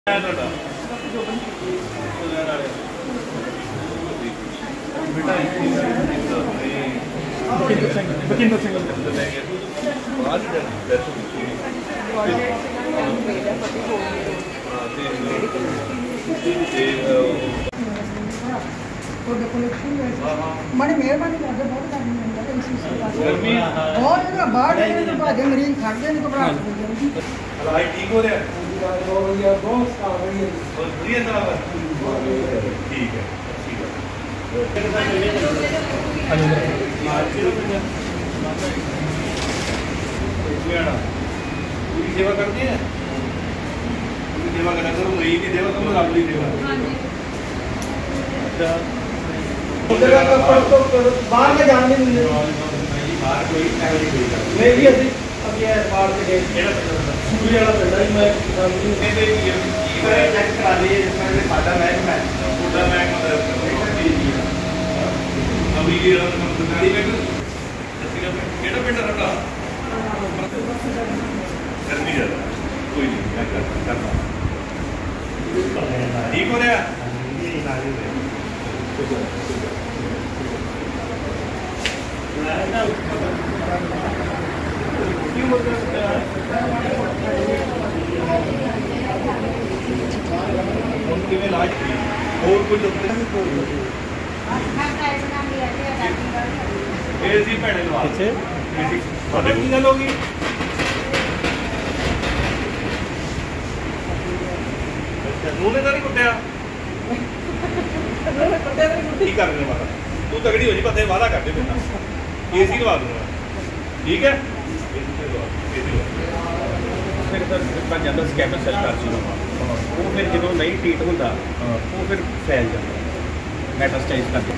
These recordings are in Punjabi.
बड़ी मेहरबानी करते बहुत बाहर भाजे मरीज खड़ते नहीं घबराहट ठीक हो रहा है ठीक है पूरी सेवा करती है पूरी सेवा करा करो मरीज की सेवा करो रब की सेवा बाहर में जाने नहीं मिले बाहर कोई नहीं भी ਅਸੀਂ ਅभी ਬਾਹਰ ਤੇ ਗਏ ਜਿਹੜਾ ਸੂਰੀ ਵਾਲਾ ਪਿੰਡ ਹੈ ਮੈਂ ਕਹਿੰਦੇ ਕੀ ਚੈੱਕ ਕਰਾ ਲਈਏ ਜਿਸ ਤਰ੍ਹਾਂ ਸਾਡਾ ਮਹਿਕਮਾ ਹੈ ਉਹਦਾ ਮਹਿਕਮਾ ਅਭੀ ਇਹ ਸਰਕਾਰੀ ਮਹਿਕਮਾ ਕਿਹੜਾ ਪਿੰਡ ਹੈ ਤੁਹਾਡਾ ਗਰਮੀ ਜ਼ਿਆਦਾ ਕੋਈ ਨਹੀਂ ਮੈਂ ਕਰਦਾ ਠੀਕ ਹੋ ਰਿਹਾ ਕਿਵੇਂ ਇਲਾਜ ਹੋਰ ਕੋਈ ਡਾਕਟਰ ਇਹ ਸੀ ਭੈਣੇ ਲਵਾ ਪਿੱਛੇ ਤੁਹਾਡੇ ਕੀ ਗੱਲ ਹੋ ਗਈ ਨੂਨੇ ਤਾਂ ਨਹੀਂ ਕੁੱਟਿਆ ਕੀ ਕਰਨੇ ਵਾਲਾ ਤੂੰ ਤਗੜੀ ਹੋ ਜੀ ਪਤਾ ਵਾਦਾ ਕਰਦੇ ਮੇਰੇ ਨਾਲ ਏਸੀ ਲਵਾ ਦੂੰਗਾ ਠੀਕ ਹੈ ਫਿਰ ਸਰ ਬਣ ਜਾਂਦਾ ਸਕੈਮਰ ਸੈੱਲ ਕਰ ਸੀ ਉਹ ਫਿਰ ਜਦੋਂ ਨਹੀਂ ਟ੍ਰੀਟ ਹੁੰਦਾ ਉਹ ਫਿਰ ਫੈਲ ਜਾਂਦਾ ਮੈਟਾਸਟਾਈਜ਼ ਕਰਕੇ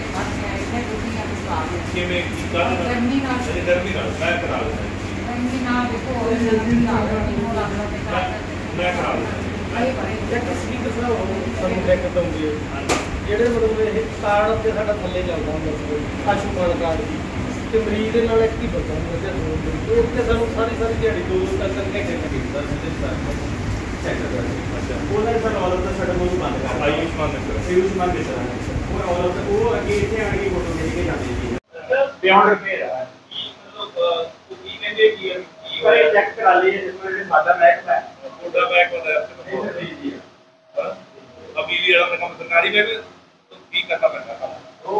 ਕਿਵੇਂ ਕੀ ਕਰਨ ਗਰਮੀ ਨਾਲ ਮੈਂ ਕਰਾ ਲੂੰਗਾ ਗਰਮੀ ਨਾਲ ਦੇਖੋ ਮੈਂ ਕਰਾ ਲੂੰਗਾ ਸਾਨੂੰ ਚੈੱਕ ਦਊਂਗੇ ਜਿਹੜੇ ਮਤਲਬ ਇਹ ਕਾਰਡ ਤੇ ਸਾਡਾ ਥੱਲੇ ਚੱਲਦਾ ਹੁੰਦਾ ਆਯੁਸ਼ਮਾਨ ਕਾਰਡ ਦੀ ਤੇ ਮਰੀਜ਼ ਦੇ ਨਾਲ ਐਕਟਿਵ ਹੁੰਦਾ ਹੁੰਦਾ ਉੱਥੇ ਸਾਨੂੰ ਸਾਰੀ ਦਿਹਾੜੀ 2-2 ਘੰਟੇ ਲੱਗਦੇ ਚੈੱਕ ਕਰਦੇ ਉਹਨਾਂ ਦਾ ਆਲ ਆਫ ਦਾ ਸਾਡਾ ਮੂੰਹ ਬੰਦ ਕਰ ਆਯੁਸ਼ਮਾਨ ਦੇ ਉਹ ਆਲ ਆਫ ਉਹ ਅੱਗੇ ਇੱਥੇ ਆਣ ਕੇ ਫੋਟੋ ਖਿੱਚ ਕੇ ਜਾਂਦੇ ਸੀ ਬਿਯੋਂਡ ਰਿਪੇਅਰ ਆ ਕੀ ਕਹਿੰਦੇ ਕੀ ਵਾਰੇ ਚੈੱਕ ਕਰਾ ਲਈਏ ਜਿਸ ਵੇਲੇ ਸਾਡਾ ਮਹਿਕਮਾ ਉਹਦਾ ਮਹਿਕਮਾ ਦਾ अभी भी काम सरकारी में भी तो ठीक करना पड़ता है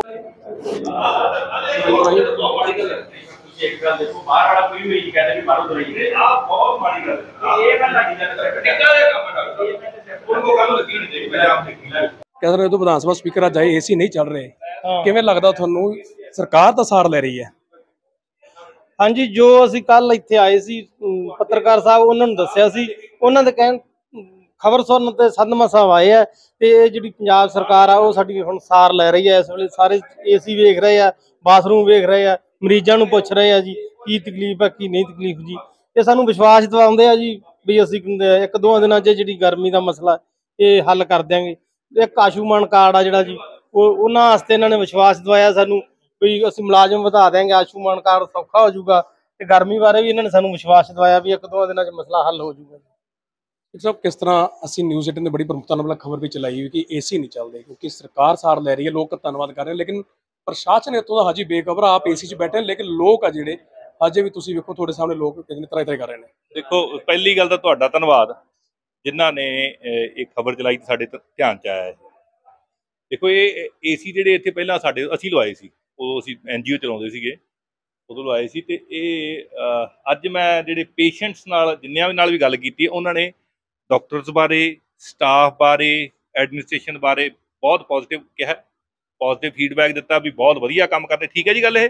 एक गल देखो बाहर वाला कोई भी कहता कि मारो दवाई आ बहुत माड़ी गल ये गल लगी जाता टिक्का दे काम डॉक्टर उनको काम लगी नहीं देखी मैं आप देखी कह रहे हो तो विधान सभा स्पीकर आज आए एसी नहीं चल रहे किवें लगदा ਤੁਹਾਨੂੰ ਸਰਕਾਰ ਤਾਂ ਸਾਰ ਲੈ ਰਹੀ ਹੈ ਹਾਂਜੀ ਜੋ ਅਸੀਂ ਕੱਲ ਇੱਥੇ ਆਏ ਸੀ ਪੱਤਰਕਾਰ ਸਾਹਿਬ ਉਹਨਾਂ ਨੂੰ ਦੱਸਿਆ ਸੀ ਉਹਨਾਂ ਦੇ ਕਹਿਣ खबर सुन ते सदमा साहब आए हैं ते जिहड़ी पंजाब सरकार आ साडी हुण सार लै रही है इस वेले सारे एसी वेख रहे हैं बाथरूम वेख रहे हैं मरीजां नूं पुछ रहे हैं जी की तकलीफ है की नहीं तकलीफ जी ये सानूं विश्वास दिवाउंदे आ जी भी असीं 1-2 दिनां 'च जिहड़ी गर्मी दा मसला ये हल कर देंगे एक आयुष्मान कार्ड आ जिहड़ा जी उन्हां वास्ते इन्हां ने विश्वास दिवाया सानूं भी असीं मुलाजम वधा देंगे आयुष्मान कार्ड सौखा हो जाऊगा ते गर्मी बारे भी इन्हां ने सानूं विश्वास दिवाया भी 1-2 दिनां 'च मसला हल हो जाऊगा सब किस तरह ਅਸੀਂ न्यूज़ 18 ने बड़ी प्रमुखता ਨਾਲ खबर भी चलाई हुई कि एसी नहीं चलते क्योंकि सरकार सार ले रही है लोग धन्यवाद कर रहे हैं लेकिन प्रशासन इतों का हजे बेखबर आप एसी च बैठे लेकिन लोग आ ਜਿਹੜੇ अजे भी तुसीं वेखो ਤੁਹਾਡੇ ਸਾਹਮਣੇ ਲੋਕ कितनी तरह कर रहे हैं देखो पहली गल तो ਤੁਹਾਡਾ ਧੰਨਵਾਦ ਜਿਨ੍ਹਾਂ ਨੇ ਇਹ ਖਬਰ ਚਲਾਈ ਤੇ ਸਾਡੇ ਧਿਆਨ ਚ ਆਇਆ ਹੈ ਦੇਖੋ ਇਹ ਏਸੀ ਜਿਹੜੇ ਇੱਥੇ ਪਹਿਲਾਂ ਸਾਡੇ ਅਸੀਂ ਲਵਾਏ ਸੀ ਉਹ ਅਸੀਂ ਐਨਜੀਓ ਚਲਾਉਂਦੇ ਸੀਗੇ ਉਦੋਂ ਲਵਾਏ ਸੀ ਤੇ ਇਹ ਅੱਜ ਮੈਂ ਜਿਹੜੇ ਪੇਸ਼ੈਂਟਸ ਨਾਲ ਜਿੰਨਿਆਂ ਨਾਲ ਵੀ ਗੱਲ ਕੀਤੀ ਉਹਨਾਂ ਨੇ ਡਾਕਟਰਸ ਬਾਰੇ ਸਟਾਫ ਬਾਰੇ ਐਡਮਿਨਿਸਟ੍ਰੇਸ਼ਨ ਬਾਰੇ ਬਹੁਤ ਪੋਜ਼ਿਟਿਵ ਕਿਹਾ ਪੋਜ਼ਿਟਿਵ ਫੀਡਬੈਕ ਦਿੱਤਾ ਵੀ ਬਹੁਤ ਵਧੀਆ ਕੰਮ ਕਰਦੇ ਠੀਕ ਹੈ ਜੀ ਗੱਲ ਇਹ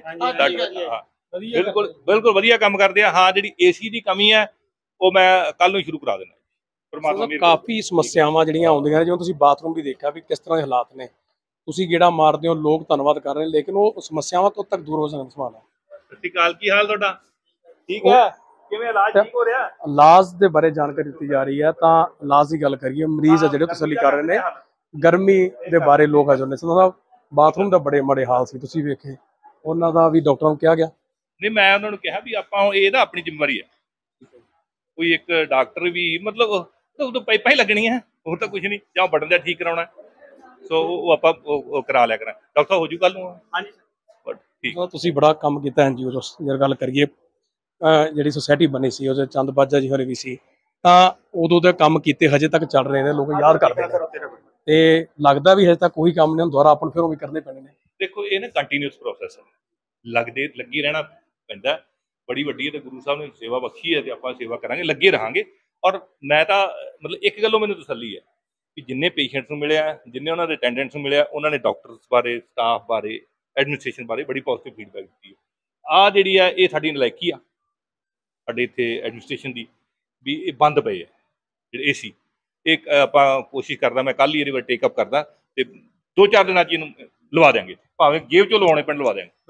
ਬਿਲਕੁਲ ਵਧੀਆ ਕੰਮ ਕਰਦੇ ਆ ਹਾਂ ਜਿਹੜੀ ਏਸੀ ਦੀ ਕਮੀ ਹੈ ਉਹ ਮੈਂ ਕੱਲ ਨੂੰ ਸ਼ੁਰੂ ਕਰਾ ਦੇਣਾ ਪਰਮਾਤਮਾ ਕਾਫੀ ਸਮੱਸਿਆਵਾਂ ਜਿਹੜੀਆਂ ਆਉਂਦੀਆਂ ਨੇ ਜਿਵੇਂ ਤੁਸੀਂ ਬਾਥਰੂਮ ਵੀ ਦੇਖਿਆ ਵੀ ਕਿਸ ਤਰ੍ਹਾਂ ਦੇ ਹਾਲਾਤ ਨੇ ਤੁਸੀਂ ਗੇੜਾ ਮਾਰਦੇ ਹੋ ਲੋਕ ਧੰਨਵਾਦ ਕਰ ਰਹੇ ਨੇ ਲੇਕਿਨ ਉਹ ਸਮੱਸਿਆਵਾਂ ਕਦੋਂ ਤੱਕ ਦੂਰ ਹੋ ਸਕਣ ਸਵਾਲ ਹੈ ਸਤਿ ਸ਼੍ਰੀ ਅਕਾਲ ਕੀ ਹਾਲ ਤੁਹਾਡਾ ਠੀਕ ਹੈ ਕਿਵੇਂ ਇਲਾਜ ਠੀਕ ਹੋ ਰਿਹਾ ਇਲਾਜ ਦੇ ਬਾਰੇ ਜਾਣਕਾਰੀ ਦਿੱਤੀ ਜਾ ਰਹੀ ਹੈ ਤਾਂ ਇਲਾਜ ਦੀ ਗੱਲ ਕਰੀਏ ਮਰੀਜ਼ ਆ ਜਿਹੜੇ ਤਸੱਲੀ ਕਰ ਰਹੇ ਨੇ ਗਰਮੀ ਦੇ ਬਾਰੇ ਲੋਕ ਆ ਜਾਂਦੇ ਸਨ ਬਾਥਰੂਮ ਦਾ ਬੜੇ ਮਾੜੇ ਹਾਲ ਸੀ ਤੁਸੀਂ ਵੇਖੇ ਉਹਨਾਂ ਦਾ ਵੀ ਡਾਕਟਰਾਂ ਨੂੰ ਕਿਹਾ ਗਿਆ ਨਹੀਂ ਮੈਂ ਉਹਨਾਂ ਨੂੰ ਕਿਹਾ ਵੀ ਆਪਾਂ ਇਹ ਨਾ ਆਪਣੀ ਜ਼ਿੰਮੇਵਾਰੀ ਹੈ ਕੋਈ ਇੱਕ ਡਾਕਟਰ ਵੀ ਮਤਲਬ ਉਦੋਂ ਪਾਈਪਾਂ ਹੀ ਲੱਗਣੀਆਂ ਹੋਰ ਤਾਂ ਕੁਝ ਨਹੀਂ, ਜਾਂ ਬਟਨ ਦਾ ਠੀਕ ਕਰਾਉਣਾ, ਸੋ ਉਹ ਆਪਾਂ ਉਹ ਕਰਾ ਲਿਆ ਕਰਾਂ। ਡਾਕਟਰ ਸਾਹਿਬ ਹੋ ਜੂ ਕੱਲ ਨੂੰ? ਹਾਂਜੀ ਠੀਕ। ਤੁਸੀਂ ਬੜਾ ਕੰਮ ਕੀਤਾ NGO ਚੋਂ, ਜੇ ਗੱਲ ਕਰੀਏ ਜਿਹੜੀ ਸੁਸਾਇਟੀ ਬਣੀ ਸੀ ਉਹਦੇ ਚੰਦ ਬਾਜਾ ਜੀ ਹੋਰੇ ਵੀ ਸੀ, ਤਾਂ ਉਦੋਂ ਦੇ ਕੰਮ ਕੀਤੇ ਹਜੇ ਤੱਕ ਚੱਲ ਰਹੇ ਨੇ, ਲੋਕ ਯਾਦ ਕਰਦੇ ਨੇ, ਤੇ ਲੱਗਦਾ ਵੀ ਹਜੇ ਤੱਕ ਕੋਈ ਕੰਮ ਨਹੀਂ, ਦੁਬਾਰਾ ਆਪਾਂ ਨੂੰ ਫਿਰ ਉਹ ਵੀ ਕਰਨੇ ਪੈਣੇ ਨੇ। ਦੇਖੋ ਇਹ ਨਾ ਕੰਟੀਨਿਊਸ ਪ੍ਰੋਸੈਸ ਹੈ, ਲੱਗੀ ਰਹਿਣਾ ਪੈਂਦਾ, ਬੜੀ ਵੱਡੀ ਹੈ ਤੇ ਗੁਰੂ ਸਾਹਿਬ ਨੇ ਸੇਵਾ ਬਖਸ਼ੀ ਹੈ ਤੇ ਆਪਾਂ ਸੇਵਾ ਕਰਾਂਗੇ, ਲੱਗੇ ਰਹਾਂਗੇ। ਔਰ ਮੈਂ ਤਾਂ ਮਤਲਬ ਇੱਕ ਗੱਲੋਂ ਮੈਨੂੰ ਤਸੱਲੀ ਹੈ ਕਿ ਜਿੰਨੇ ਪੇਸ਼ੈਂਟਸ ਨੂੰ ਮਿਲਿਆ, ਜਿੰਨੇ ਉਹਨਾਂ ਦੇ ਅਟੈਂਡੈਂਟਸ ਨੂੰ ਮਿਲਿਆ, ਉਹਨਾਂ ਨੇ ਡਾਕਟਰਸ ਬਾਰੇ, ਸਟਾਫ ਬਾਰੇ, ਐਡਮਿਨਿਸਟ੍ਰੇਸ਼ਨ ਬਾਰੇ ਬੜੀ ਪੋਜ਼ਿਟਿਵ ਫੀਡਬੈਕ ਦਿੱਤੀ ਹੈ। ਆਹ ਜਿਹੜੀ ਆ ਇਹ ਸਾਡੀ ਨਲਾਇਕੀ ਆ ਸਾਡੇ ਇੱਥੇ ਐਡਮਿਨਿਸਟ੍ਰੇਸ਼ਨ ਦੀ, ਵੀ ਇਹ ਬੰਦ ਪਏ ਆ ਜਿਹੜੇ AC। ਇਹ ਆਪਾਂ ਕੋਸ਼ਿਸ਼ ਕਰਦਾ, ਮੈਂ ਕੱਲ੍ਹ ਹੀ ਇਹਦੇ ਬਾਰੇ ਟੇਕਅਪ ਕਰਦਾ ਤੇ 2-4 ਦਿਨਾਂ 'ਚ ਇਹਨੂੰ ਲਵਾ ਦਿਆਂਗੇ, ਭਾਵੇਂ ਜੇਬ 'ਚੋਂ ਲਵਾਉਣੇ ਪੈਣ ਲਵਾ ਦਿਆਂਗੇ।